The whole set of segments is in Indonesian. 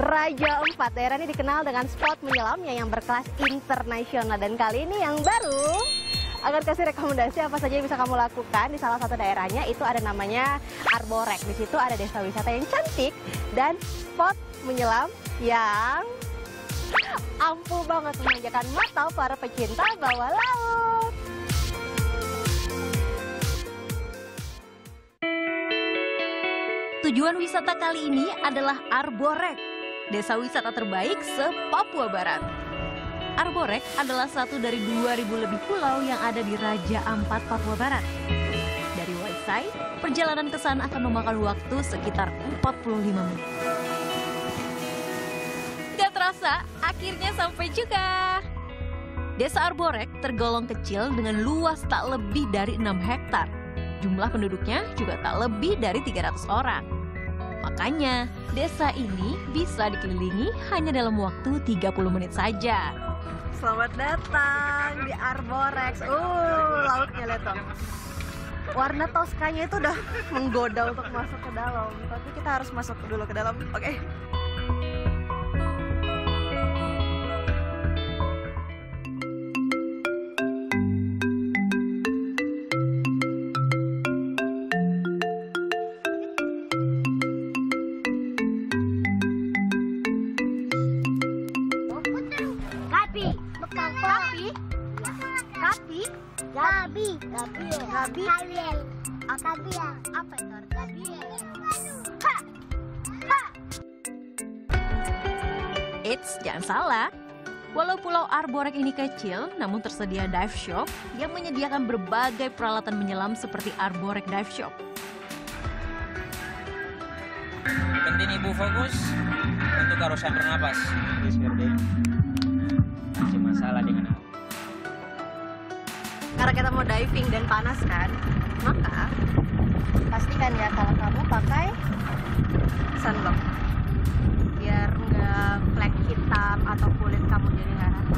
Raja Ampat. Daerah ini dikenal dengan spot menyelamnya yang berkelas internasional. Dan kali ini yang baru akan kasih rekomendasi apa saja yang bisa kamu lakukan di salah satu daerahnya. Itu ada namanya Arborek. Di situ ada desa wisata yang cantik dan spot menyelam yang ampuh banget memanjakan mata para pecinta bawah laut. Tujuan wisata kali ini adalah Arborek, desa wisata terbaik se-Papua Barat. Arborek adalah satu dari 2.000 lebih pulau yang ada di Raja Ampat, Papua Barat. Dari Waisai, perjalanan ke sana akan memakan waktu sekitar 45 menit. Gak terasa, akhirnya sampai juga. Desa Arborek tergolong kecil dengan luas tak lebih dari 6 hektar. Jumlah penduduknya juga tak lebih dari 300 orang. Makanya, desa ini bisa dikelilingi hanya dalam waktu 30 menit saja. Selamat datang di Arborek. Lautnya lihat dong. Warna toskanya itu udah menggoda untuk masuk ke dalam. Tapi kita harus masuk dulu ke dalam. Oke. Gabi. Apa itu? Gabi. Eits, jangan salah. Walau pulau Arborek ini kecil, namun tersedia dive shop yang menyediakan berbagai peralatan menyelam seperti Arborek Dive Shop. Penting ibu fokus untuk karusan bernapas. Masih masalah dengan apa? Karena kita mau diving dan panas kan, maka pastikan ya kalau kamu pakai sunblock biar nggak flek hitam atau kulit kamu jadi nggak rata.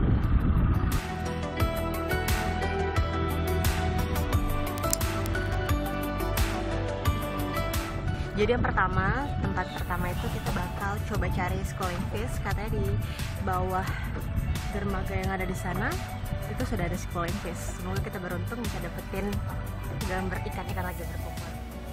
Jadi yang pertama, tempat pertama itu kita bakal coba cari schooling fish. Katanya di bawah dermaga yang ada di sana itu sudah ada schooling fish. Semoga kita beruntung bisa dapetin gambar ikan-ikan lagi berkumpul.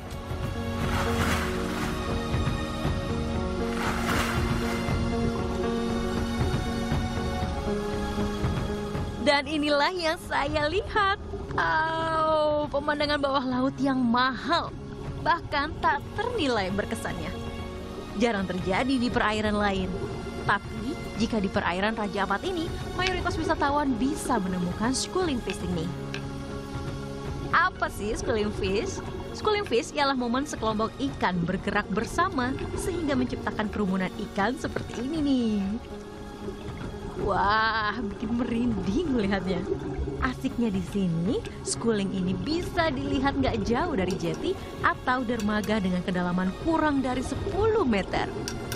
Dan inilah yang saya lihat. Pemandangan bawah laut yang mahal, bahkan tak ternilai berkesannya. Jarang terjadi di perairan lain. Tapi jika di perairan Raja Ampat ini, mayoritas wisatawan bisa menemukan schooling fish ini. Apa sih schooling fish? Schooling fish ialah momen sekelompok ikan bergerak bersama sehingga menciptakan kerumunan ikan seperti ini nih. Wah, bikin merinding melihatnya. Asiknya di sini, schooling ini bisa dilihat nggak jauh dari jetty atau dermaga dengan kedalaman kurang dari 10 meter.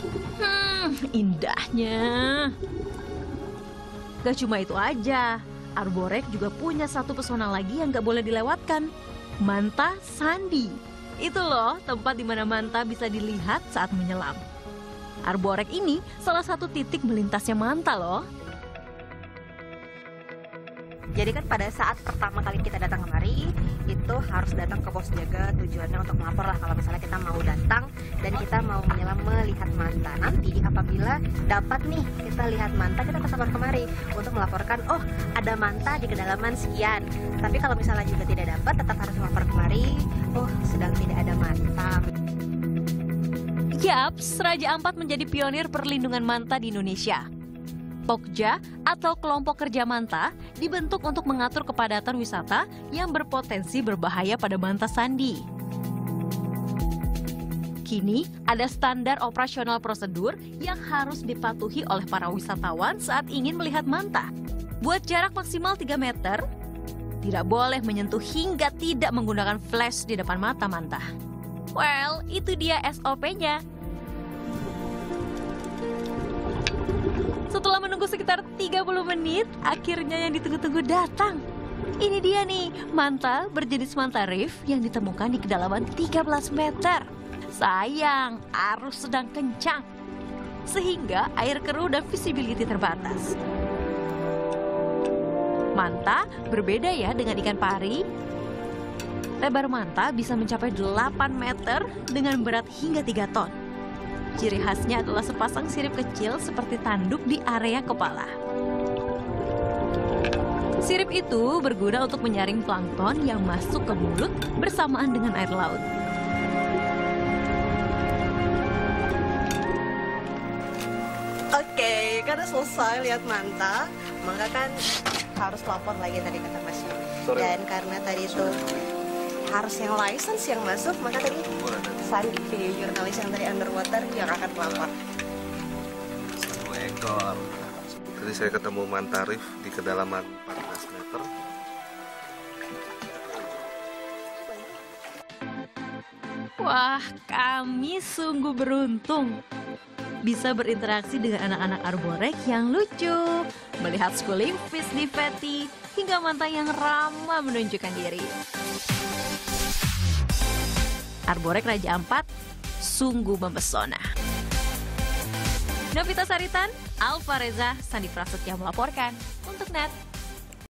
Indahnya. Gak cuma itu aja, Arborek juga punya satu pesona lagi yang gak boleh dilewatkan. Manta Sandi. Itu loh tempat di mana manta bisa dilihat saat menyelam. Arborek ini salah satu titik melintasnya manta loh. Jadi kan pada saat pertama kali kita datang kemari, itu harus datang ke pos jaga, tujuannya untuk melapor lah kalau misalnya kita mau datang dan kita mau menyelam melihat manta. Nanti apabila dapat nih kita lihat manta, kita tetap kemari untuk melaporkan, oh ada manta di kedalaman sekian. Tapi kalau misalnya juga tidak dapat, tetap harus melapor kemari, oh sedang tidak ada manta. Yaps, Raja Ampat menjadi pionir perlindungan manta di Indonesia. Pokja atau kelompok kerja manta dibentuk untuk mengatur kepadatan wisata yang berpotensi berbahaya pada manta Sandi. Kini ada standar operasional prosedur yang harus dipatuhi oleh para wisatawan saat ingin melihat manta. Buat jarak maksimal 3 meter, tidak boleh menyentuh hingga tidak menggunakan flash di depan mata manta. Well, itu dia SOP-nya. Setelah menunggu sekitar 30 menit, akhirnya yang ditunggu-tunggu datang. Ini dia nih, manta berjenis manta reef yang ditemukan di kedalaman 13 meter. Sayang, arus sedang kencang. sehingga air keruh dan visibility terbatas. Manta berbeda ya dengan ikan pari. Lebar manta bisa mencapai 8 meter dengan berat hingga 3 ton. Ciri khasnya adalah sepasang sirip kecil seperti tanduk di area kepala. Sirip itu berguna untuk menyaring plankton yang masuk ke mulut bersamaan dengan air laut. Oke, karena selesai lihat manta, maka kan harus lapor lagi tadi kata Mas Yofi. Dan karena tadi itu harus yang license yang masuk, maka tadi Sandi, video jurnalis yang tadi underwater yang akan melapor. 1 ekor. Tadi saya ketemu manta reef di kedalaman 14 meter. Wah, kami sungguh beruntung bisa berinteraksi dengan anak-anak arborek yang lucu, melihat schooling fish di Fatty, hingga manta yang ramah menunjukkan diri. Arborek Raja Ampat sungguh mempesona. Novita Saritan, Alfa Reza, Sandi Prasetya melaporkan untuk NET.